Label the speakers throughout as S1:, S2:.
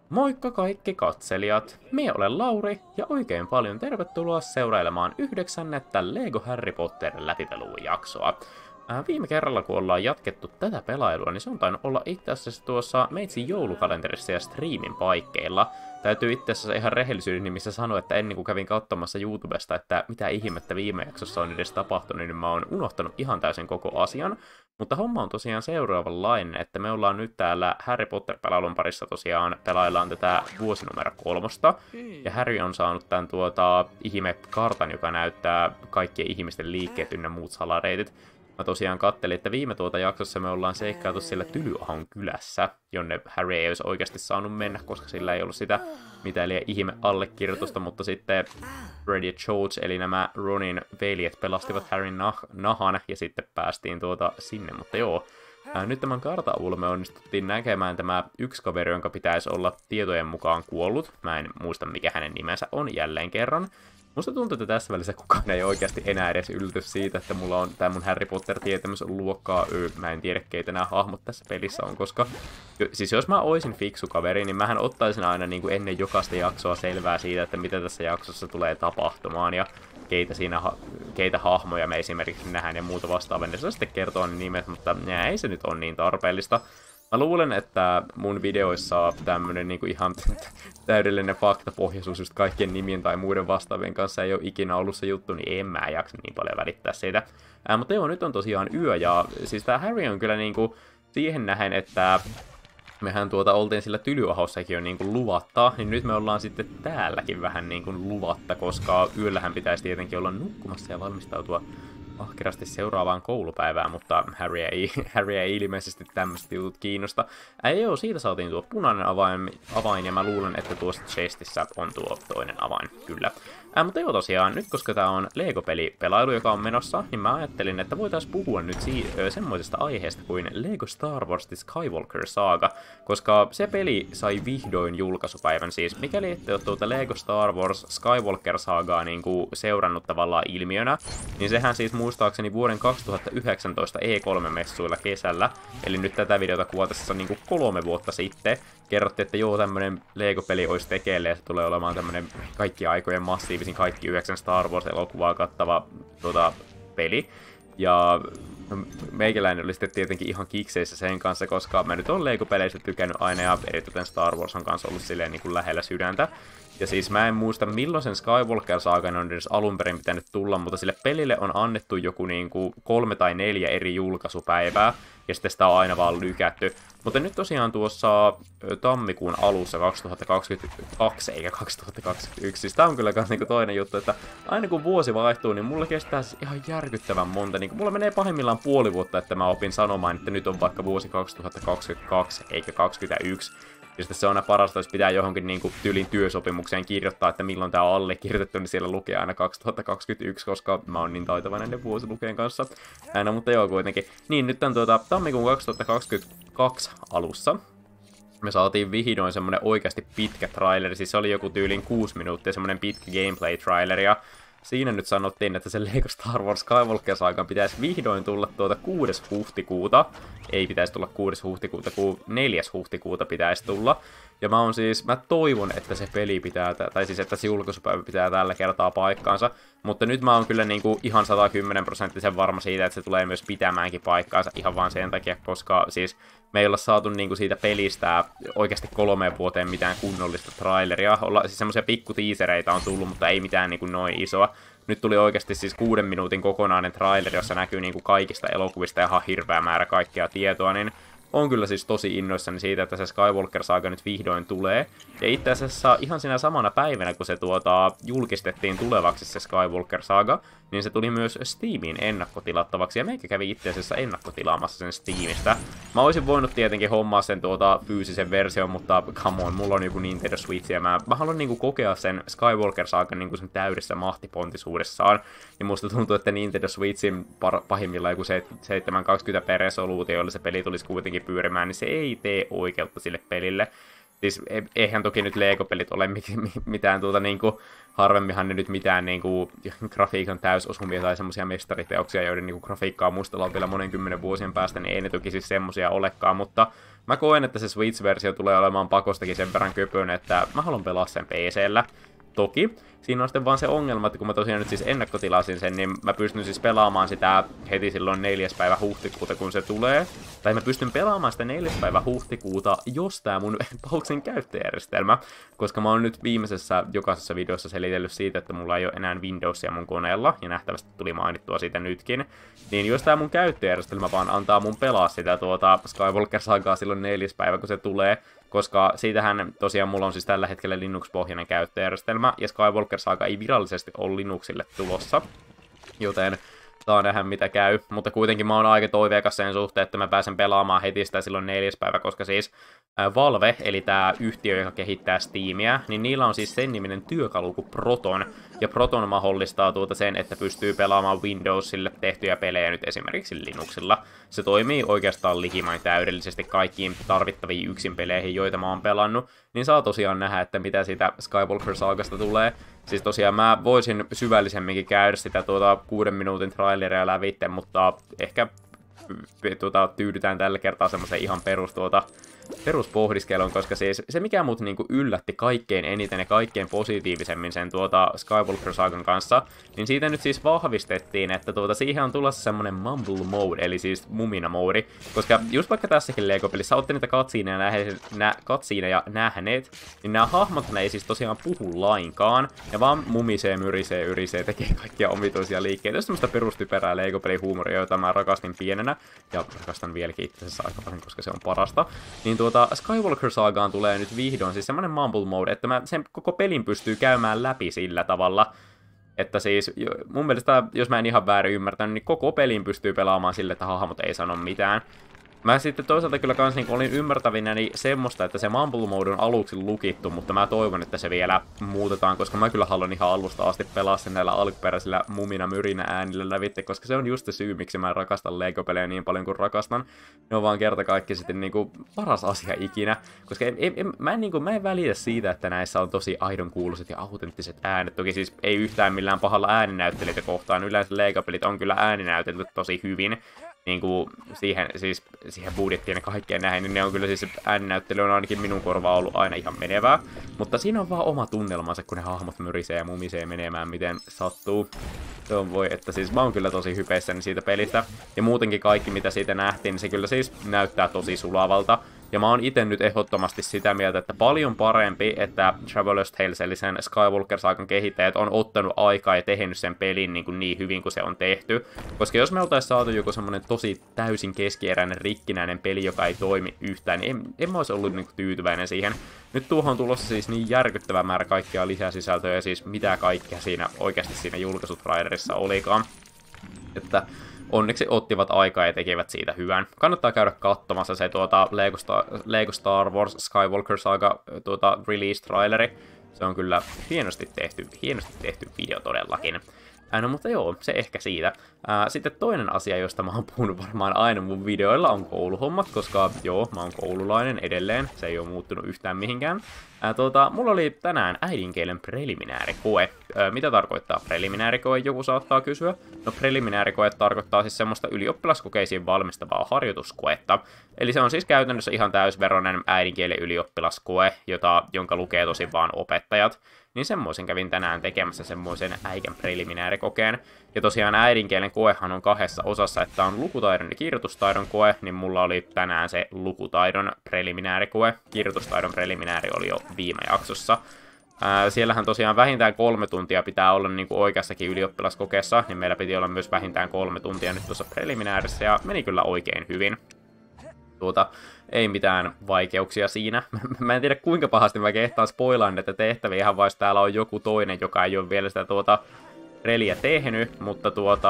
S1: Moikka kaikki katselijat! Minä olen Lauri ja oikein paljon tervetuloa seurailemaan 9. Lego Harry Potter läpipelujaksoa. Viime kerralla kun ollaan jatkettu tätä pelailua, niin se on tainnut olla itse asiassa tuossa Meitsin joulukalenterissa ja striimin paikkeilla. Täytyy itse asiassa ihan rehellisyyden nimissä sanoa, että ennen kuin kävin katsomassa YouTubesta, että mitä ihmettä viime jaksossa on edes tapahtunut, niin mä oon unohtanut ihan täysin koko asian. Mutta homma on tosiaan seuraavanlainen, että me ollaan nyt täällä Harry Potter-pelailun parissa tosiaan pelaillaan tätä vuosinumero 3. Ja Harry on saanut tämän ihme-kartan, joka näyttää kaikkien ihmisten liikkeet ynnä muut salareitit. Mä tosiaan kattelin, että viime jaksossa me ollaan seikkailtu siellä Tylyahon kylässä, jonne Harry ei olisi oikeasti saanut mennä, koska sillä ei ollut sitä mitään liian ihme allekirjoitusta, mutta sitten Fred ja George, eli nämä Ronin veljet, pelastivat Harryn nahan ja sitten päästiin sinne, mutta joo. Nyt tämän kartan avulla me onnistuttiin näkemään tämä yksi kaveri, jonka pitäisi olla tietojen mukaan kuollut. Mä en muista, mikä hänen nimensä on jälleen kerran. Musta tuntuu, että tässä välissä kukaan ei oikeasti enää edes ylty siitä, että mulla on tää mun Harry Potter-tietämys on luokkaa Mä en tiedä, keitä nämä hahmot tässä pelissä on, koska siis jos mä oisin fiksu kaveri, niin mähän ottaisin aina niin kuin ennen jokaista jaksoa selvää siitä, että mitä tässä jaksossa tulee tapahtumaan ja keitä hahmoja me esimerkiksi nähdään ja muuta vastaavaa. Niin se sitten kertoo ne nimet, mutta ei se nyt ole niin tarpeellista. Mä luulen, että mun videoissa tämmönen niinku ihan täydellinen faktapohjaisuus just kaikkien nimien tai muiden vastaavien kanssa ei ole ikinä ollut se juttu, niin en mä jaksa niin paljon välittää siitä. Mutta joo, nyt on tosiaan yö ja siis tää Harry on kyllä niinku siihen nähen, että mehän oltiin sillä Tylyahossakin jo niinku luvatta, niin nyt me ollaan sitten täälläkin vähän niinku luvatta, koska yöllähän pitäisi tietenkin olla nukkumassa ja valmistautua ahkerasti seuraavaan koulupäivään, mutta Harry ei ilmeisesti tämmöiset jutut kiinnosta. Joo, siitä saatiin tuo punainen avain ja mä luulen, että tuossa chestissä on tuo toinen avain, kyllä. Mutta joo tosiaan, nyt koska tää on Lego-pelipelailu, joka on menossa, niin mä ajattelin, että voitaisiin puhua nyt semmoisesta aiheesta kuin Lego Star Wars The Skywalker Saga, koska se peli sai vihdoin julkaisupäivän, siis mikäli ette ole Lego Star Wars Skywalker Sagaa niinku seurannut tavallaan ilmiönä, niin sehän siis muistaakseni vuoden 2019 E3-messuilla kesällä, eli nyt tätä videota kuvatessa niinku 3 vuotta sitten, kerrottiin, että joo, tämmönen Lego-peli olisi tekeillä ja se tulee olemaan tämmönen kaikki aikojen massiivisin kaikki 9 Star Wars-elokuvaa kattava peli. Ja meikäläinen oli sitten tietenkin ihan kikseissä sen kanssa, koska mä nyt on Lego-peleistä tykännyt aina ja eritoten Star Wars on kanssa ollut silleen niin kuin lähellä sydäntä. Ja siis mä en muista milloin sen Skywalker-saagan on edes alun perin pitänyt tulla, mutta sille pelille on annettu joku niinku 3 tai 4 eri julkaisupäivää, ja sitten sitä on aina vaan lykätty. Mutta nyt tosiaan tuossa tammikuun alussa 2022 eikä 2021, siis tää on kyllä kans niinku toinen juttu, että aina kun vuosi vaihtuu, niin mulla kestää siis ihan järkyttävän monta. Niinku mulla menee pahimmillaan puoli vuotta, että mä opin sanomaan, että nyt on vaikka vuosi 2022 eikä 2021. Ja sitten se on aina parasta, jos pitää johonkin niinku tyylin työsopimukseen kirjoittaa, että milloin tää on allekirjoitettu, niin siellä lukee aina 2021, koska mä oon niin taitava näiden vuosilukeen kanssa. No, mutta joo kuitenkin. Niin, nyt on tammikuun 2022 alussa. Me saatiin vihdoin semmonen oikeasti pitkä traileri, siis se oli joku tyylin 6 minuuttia, semmonen pitkä gameplay-traileri, ja siinä nyt sanottiin, että se Lego Star Wars Skywalker-saagan pitäisi vihdoin tulla 6. huhtikuuta. Ei pitäisi tulla 6. huhtikuuta, kun 4. huhtikuuta pitäisi tulla. Ja mä toivon, että se peli pitää, tai siis että se julkaisupäivä pitää tällä kertaa paikkaansa. Mutta nyt mä oon kyllä niinku ihan 110% varma siitä, että se tulee myös pitämäänkin paikkaansa ihan vaan sen takia, koska siis me ei olla saatu niinku siitä pelistä oikeasti 3 vuoteen mitään kunnollista traileria. Siis semmoisia pikku tiisereitä on tullut, mutta ei mitään niinku noin isoa. Nyt tuli oikeasti siis 6 minuutin kokonainen traileri, jossa näkyy niinku kaikista elokuvista ihan hirveä määrä kaikkea tietoa, niin on kyllä siis tosi innoissani siitä, että se Skywalker-saaga nyt vihdoin tulee. Ja itse asiassa ihan siinä samana päivänä, kun se julkistettiin tulevaksi se Skywalker-saaga, niin se tuli myös Steamiin ennakkotilattavaksi, ja meikä kävi itse asiassa ennakkotilaamassa sen Steamista. Mä olisin voinut tietenkin hommaa sen fyysisen version, mutta come on, mulla on joku Nintendo Switch, ja mä haluan niinku kokea sen Skywalker-saagan niinku sen täydessä mahtipontisuudessaan. Ja musta tuntuu, että Nintendo Switchin pahimmillaan joku 720p resoluutio, jolla se peli tulisi kuitenkin pyörimään, niin se ei tee oikeutta sille pelille. Siis eihän toki nyt Lego-pelit ole mitään niinku, harvemminhan ne nyt mitään niinku grafiikan täysosumia tai semmoisia mestariteoksia, joiden niinku grafiikkaa muistellaan vielä monen kymmenen vuosien päästä, niin ei ne toki siis semmosia olekaan, mutta mä koen, että se Switch-versio tulee olemaan pakostakin sen verran köpönen, että mä haluan pelaa sen PC:llä. Toki, siinä on sitten vaan se ongelma, että kun mä tosiaan nyt siis ennakkotilasin sen, niin mä pystyn siis pelaamaan sitä heti silloin 4. päivä huhtikuuta, kun se tulee. Tai mä pystyn pelaamaan sitä 4. päivä huhtikuuta, jos tää mun Boxin käyttöjärjestelmä. Koska mä oon nyt viimeisessä jokaisessa videossa selitellyt siitä, että mulla ei ole enää Windowsia mun koneella, ja nähtävästi tuli mainittua siitä nytkin. Niin jos tää mun käyttöjärjestelmä vaan antaa mun pelaa sitä Skywalker Sagaa silloin 4. päivä, kun se tulee, koska siitähän tosiaan mulla on siis tällä hetkellä Linux-pohjainen käyttöjärjestelmä, ja Skywalker Saga ei virallisesti ole Linuxille tulossa, joten saa nähdä mitä käy, mutta kuitenkin mä oon aika toiveikas sen suhteen, että mä pääsen pelaamaan heti sitä silloin 4. päivä, koska siis Valve, eli tää yhtiö, joka kehittää Steamia, niin niillä on siis sen niminen työkalu kuin Proton, ja Proton mahdollistaa sen, että pystyy pelaamaan Windowsille tehtyjä pelejä nyt esimerkiksi Linuxilla. Se toimii oikeastaan likimain täydellisesti kaikkiin tarvittaviin yksinpeleihin, joita mä oon pelannut, niin saa tosiaan nähdä, että mitä siitä Skywalker Sagasta tulee. Siis tosiaan mä voisin syvällisemminkin käydä sitä 6 minuutin traileria lävitte, mutta ehkä tyydytään tällä kertaa semmoisen ihan peruspohdiskelun, koska siis se mikä mut niinku yllätti kaikkein eniten ja kaikkein positiivisemmin sen Skywalker Sagan kanssa, niin siitä nyt siis vahvistettiin, että siihen on tulossa semmonen mumble mode, eli siis mumina mode, koska just vaikka tässäkin Lego-pelissä olette niitä katsiineja nähneet, niin nämä hahmot ne ei siis tosiaan puhu lainkaan, ja vaan mumisee, myrisee, yrisee, tekee kaikkia omituisia liikkeitä, jos semmoista perustyperää Lego-pelihuumoria, jota mä rakastin pienenä, ja rakastan vieläkin itse asiassa aika paljon, koska se on parasta, niin Skywalker Sagaan tulee nyt vihdoin siis semmonen mumble mode, että sen koko pelin pystyy käymään läpi sillä tavalla, että siis mun mielestä, jos mä en ihan väärin ymmärtänyt, niin koko pelin pystyy pelaamaan sille, että hahmot ei sano mitään. Mä sitten toisaalta kyllä kans niin olin ymmärtävinäni semmoista, että se mumble mode on aluksi lukittu, mutta mä toivon, että se vielä muutetaan, koska mä kyllä haluan ihan alusta asti pelaa sen näillä alkuperäisillä mumina myrinä äänillä lävitte, koska se on just se syy, miksi mä rakastan Lego-pelejä niin paljon kuin rakastan. Ne on vaan kertakaikkisesti niinku paras asia ikinä, koska mä en välitä siitä, että näissä on tosi aidon kuuluiset ja autenttiset äänet. Toki siis ei yhtään millään pahalla ääninäyttelijöitä kohtaan, yleensä Lego-pelit on kyllä ääninäytelty tosi hyvin. Niinku siihen budjettiin ja kaikkeen näin, niin ne on kyllä siis ääninäyttely on ainakin minun korvaan ollut aina ihan menevää. Mutta siinä on vaan oma tunnelmansa, kun ne hahmot myrisee ja mumisee menemään miten sattuu. Se on voi, että siis mä oon kyllä tosi hypeissäni siitä pelistä. Ja muutenkin kaikki mitä siitä nähtiin, niin se kyllä siis näyttää tosi sulavalta. Ja mä oon ite nyt ehdottomasti sitä mieltä, että paljon parempi, että Traveler's Tales eli sen Skywalker Sagan kehittäjät on ottanut aikaa ja tehnyt sen pelin niin hyvin kuin se on tehty. Koska jos me oltais saatu joku semmonen tosi täysin keskieräinen rikkinäinen peli, joka ei toimi yhtään, niin en mä ois ollut tyytyväinen siihen. Nyt tuohon on tulossa siis niin järkyttävä määrä kaikkia lisäsisältöjä ja siis mitä kaikkea siinä oikeasti siinä julkaisutrailerissa olikaan. Että onneksi ottivat aikaa ja tekevät siitä hyvän. Kannattaa käydä katsomassa se Lego Star Wars Skywalker Saga release-traileri. Se on kyllä hienosti tehty video todellakin. No mutta joo, se ehkä siitä. Sitten toinen asia, josta mä oon puhunut varmaan aina mun videoilla, on kouluhommat, koska joo, mä oon koululainen edelleen, se ei oo muuttunut yhtään mihinkään. Mulla oli tänään äidinkielen preliminaarikoe. Mitä tarkoittaa preliminaarikoe, joku saattaa kysyä? No preliminaarikoe tarkoittaa siis semmoista ylioppilaskokeisiin valmistavaa harjoituskoetta. Eli se on siis käytännössä ihan täysveroinen äidinkielen ylioppilaskoe, jonka lukee tosi vaan opettajat. Niin semmoisen kävin tänään tekemässä semmoisen äikän preliminaarikokeen. Ja tosiaan äidinkielen koehan on 2 osassa, että on lukutaidon ja kirjoitustaidon koe, niin mulla oli tänään se lukutaidon preliminaarikoe. Kirjoitustaidon preliminaari oli jo viime jaksossa. Siellähän tosiaan vähintään 3 tuntia pitää olla oikeassakin ylioppilaskokeessa, niin meillä piti olla myös vähintään 3 tuntia nyt tuossa preliminaarissa, ja meni kyllä oikein hyvin. Ei mitään vaikeuksia siinä. Mä en tiedä kuinka pahasti mä kehtaan spoilaan näitä tehtäviä, ihan vaikka täällä on joku toinen, joka ei ole vielä sitä reliä tehnyt, mutta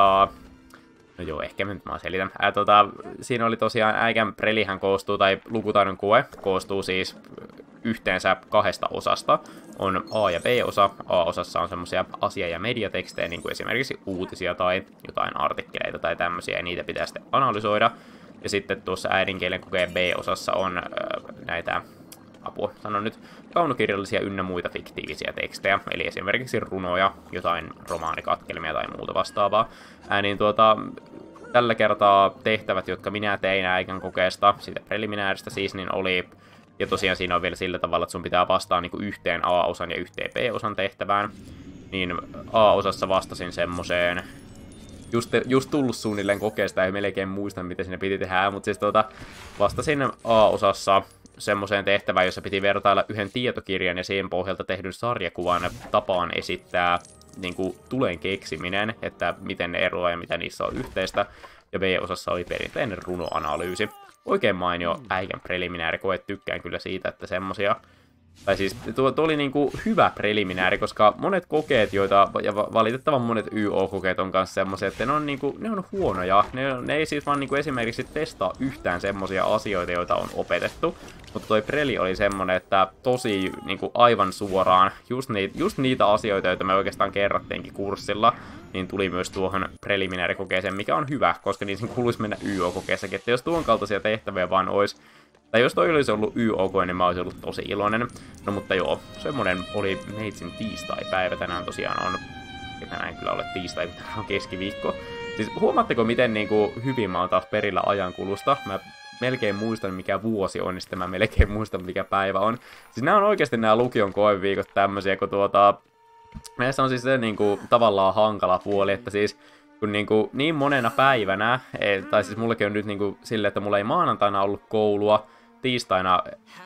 S1: no joo, ehkä mä selitän. Siinä oli tosiaan äikän prelihän koostuu, tai lukutaidon koe koostuu siis yhteensä 2 osasta. On A- ja B-osa. A-osassa on semmoisia asia- ja mediatekstejä, niin kuin esimerkiksi uutisia tai jotain artikkeleita tai tämmöisiä, ja niitä pitää sitten analysoida. Ja sitten tuossa äidinkielen kokeen B-osassa on näitä apua, sanon nyt kaunokirjallisia ynnä muita fiktiivisiä tekstejä, eli esimerkiksi runoja, jotain romaanikatkelmia tai muuta vastaavaa. Tällä kertaa tehtävät, jotka minä tein äikän kokeesta, siitä preliminaarista siis, niin oli, ja tosiaan siinä on vielä sillä tavalla, että sun pitää vastaa niin kuin yhteen A-osan ja yhteen B-osan tehtävään, niin A-osassa vastasin semmoseen, just tullut suunnilleen kokeesta, ei melkein muista, mitä siinä piti tehdä, mutta siis vastasin A-osassa semmoiseen tehtävään, jossa piti vertailla yhden tietokirjan ja siihen pohjalta tehdyn sarjakuvan tapaan esittää niin kuin tulen keksiminen, että miten ne eroaa ja mitä niissä on yhteistä. Ja B-osassa oli perinteinen runoanalyysi. Oikein mainio äikän preliminääri koe, tykkään kyllä siitä, että semmosia. Tai siis tuo oli niinku hyvä preliminääri, koska monet kokeet, joita, ja valitettavan monet YO-kokeet on kanssa semmoisia, että ne on huonoja. Ne ei siis vaan niinku esimerkiksi testaa yhtään semmosia asioita, joita on opetettu. Mutta toi preli oli semmonen, että tosi niinku aivan suoraan, just niitä asioita, joita me oikeastaan kerrattiinkin kurssilla, niin tuli myös tuohon preliminaarikokeeseen, mikä on hyvä, koska niin sen kuuluisi mennä YO-kokeessakin. Että jos tuon kaltaisia tehtäviä vaan olisi, tai jos toi olisi ollut YOK, niin mä olisin ollut tosi iloinen. No mutta joo, semmonen oli meitsin tiistai-päivä. Tänään tosiaan on, ja tänään kyllä ole tiistai, kun tänään on keskiviikko. Siis huomaatteko, miten niinku hyvin mä oon taas perillä ajankulusta? Mä melkein muistan, mikä vuosi on, niin sitten mä melkein muistan, mikä päivä on. Siis nämä on oikeasti nämä lukion koeviikot tämmösiä, kun näissä on siis se niinku tavallaan hankala puoli, että siis kun niin monena päivänä, tai siis mullekin on nyt niinku silleen, että mulla ei maanantaina ollut koulua, tiistaina,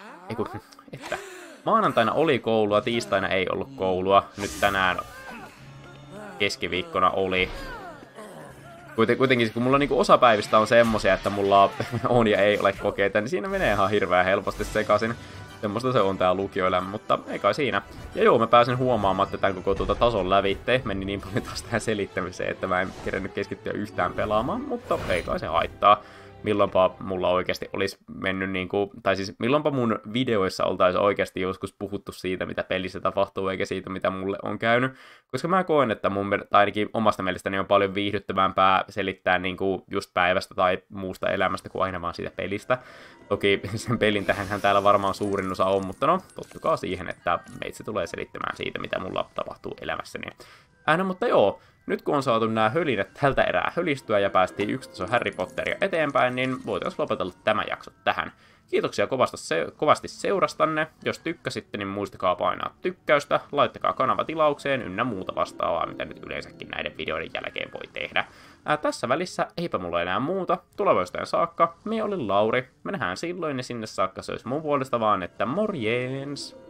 S1: maanantaina oli koulua, tiistaina ei ollut koulua, nyt tänään keskiviikkona oli. Kuitenkin kun mulla niinku osa päivistä on semmosia, että mulla on ja ei ole kokeita, niin siinä menee ihan hirveän helposti sekaisin. Semmoista se on tää lukioelämä, mutta ei kai siinä. Ja joo, mä pääsin huomaamaan, että tämän koko tason lävitte. Meni niin paljon taas tähän selittämiseen, että mä en kerennyt keskittyä yhtään pelaamaan, mutta ei kai se haittaa. Milloinpa mulla oikeasti olisi mennyt niinku, tai siis milloinpa mun videoissa oltaisi oikeasti joskus puhuttu siitä, mitä pelissä tapahtuu, eikä siitä, mitä mulle on käynyt. Koska mä koen, että tai ainakin omasta mielestäni on paljon viihdyttävämpää selittää niinku just päivästä tai muusta elämästä kuin aina vaan siitä pelistä. Toki sen pelin tähänhän täällä varmaan suurin osa on, mutta no, tottukaa siihen, että meitsi tulee selittämään siitä, mitä mulla tapahtuu elämässäni. Mutta joo. Nyt kun on saatu nämä hölinät tältä erää hölistyä ja päästiin yksi taso Harry Potteria eteenpäin, niin voitaisiin lopetella tämä jakso tähän. Kiitoksia kovasti seurastanne. Jos tykkäsitte, niin muistakaa painaa tykkäystä, laittakaa kanava tilaukseen ynnä muuta vastaavaa, mitä nyt yleensäkin näiden videoiden jälkeen voi tehdä. Tässä välissä eipä mulla enää muuta. Tulevaisuuteen saakka, minä olin Lauri. Me nähdään silloin ja sinne saakka se olisi mun puolesta vaan, että morjens!